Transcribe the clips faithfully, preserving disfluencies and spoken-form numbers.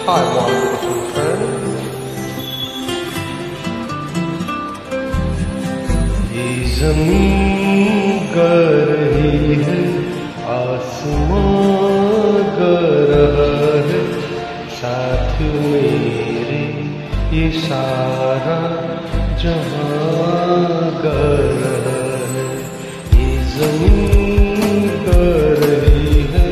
Hi, my beautiful friend. ये ज़मीन गा रही है, आसमां गा रहा है, साथ मेरे ये सारा जहां गा रहा है। ये ज़मीन गा रही है,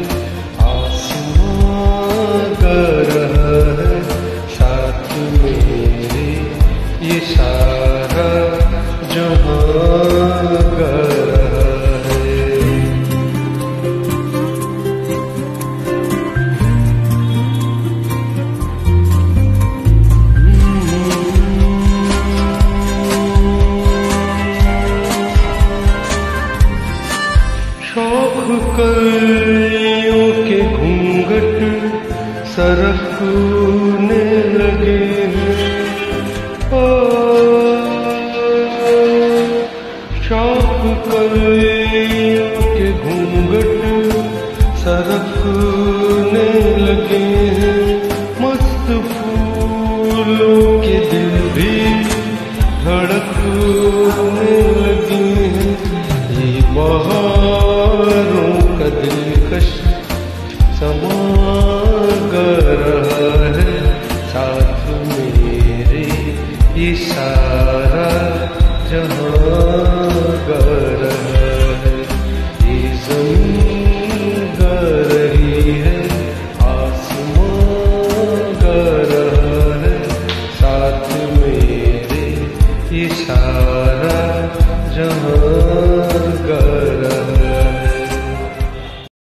आसमां गा रहा है, साथ मेरे ये सारा जहां गा रहा है। शौक कलियों के घूंघट सरकने लगे हैं, ओ शौक कलियों के घूंघट सरकने लगे हैं, मस्त फूलों के दिल भी धड़कने लगे हैं। ये बहारों का दिलकश समा